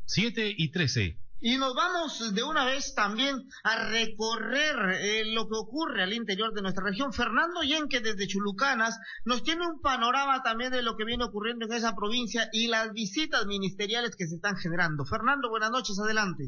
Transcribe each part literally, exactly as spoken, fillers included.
siete y trece. Y nos vamos de una vez también a recorrer eh, lo que ocurre al interior de nuestra región. Fernando Yenque desde Chulucanas nos tiene un panorama también de lo que viene ocurriendo en esa provincia y las visitas ministeriales que se están generando. Fernando, buenas noches, adelante.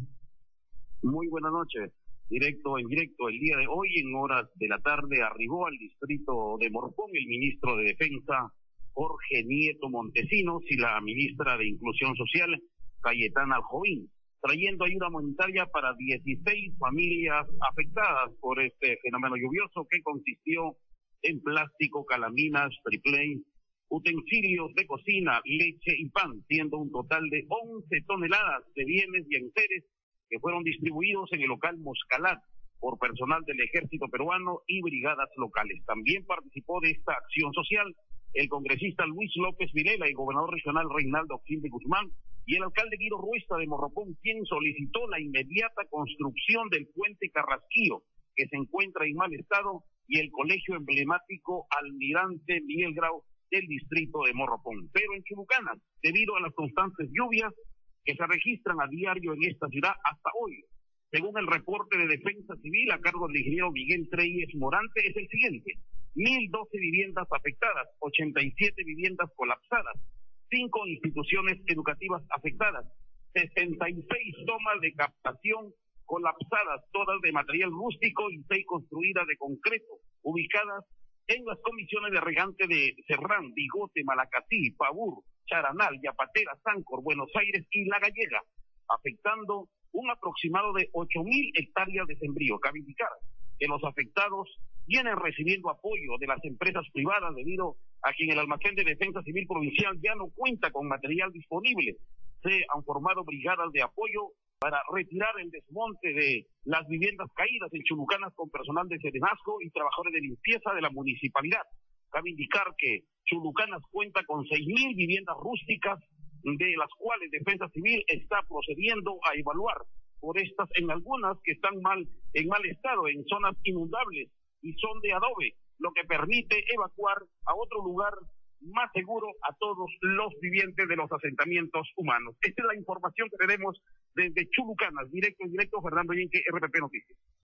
Muy buenas noches. Directo en directo, el día de hoy, en horas de la tarde, arribó al distrito de Morropón el ministro de Defensa, Jorge Nieto Montesinos, y la ministra de Inclusión Social, Cayetana Aljovín, trayendo ayuda monetaria para dieciséis familias afectadas por este fenómeno lluvioso que consistió en plástico, calaminas, triplay, utensilios de cocina, leche y pan, siendo un total de once toneladas de bienes y enseres que fueron distribuidos en el local Moscalat por personal del ejército peruano y brigadas locales. También participó de esta acción social el congresista Luis López Vilela, el gobernador regional Reinaldo Quinte Guzmán y el alcalde Guido Ruesta de Morropón, quien solicitó la inmediata construcción del puente Carrasquillo, que se encuentra en mal estado, y el colegio emblemático Almirante Miguel Grau del distrito de Morropón. Pero en Chulucanas, debido a las constantes lluvias que se registran a diario en esta ciudad hasta hoy, según el reporte de Defensa Civil a cargo del ingeniero Miguel Treyes Morante, es el siguiente: mil doce viviendas afectadas, ochenta y siete viviendas colapsadas, cinco instituciones educativas afectadas, sesenta y seis tomas de captación colapsadas, todas de material rústico, y seis construidas de concreto, ubicadas en las comisiones de regante de Serrán, Bigote, Malacatí, Pavur, Charanal, Yapatera, Sancor, Buenos Aires y La Gallega, afectando un aproximado de ocho mil hectáreas de sembrío. Cabe indicar que los afectados vienen recibiendo apoyo de las empresas privadas debido a que en el almacén de Defensa Civil Provincial ya no cuenta con material disponible. Se han formado brigadas de apoyo para retirar el desmonte de las viviendas caídas en Chulucanas con personal de Serenazgo y trabajadores de limpieza de la municipalidad. Cabe indicar que Chulucanas cuenta con seis mil viviendas rústicas, de las cuales Defensa Civil está procediendo a evaluar por estas, en algunas que están mal, en mal estado, en zonas inundables y son de adobe, lo que permite evacuar a otro lugar más seguro a todos los vivientes de los asentamientos humanos. Esta es la información que tenemos desde Chulucanas. Directo en directo, Fernando Yenque, R P P Noticias.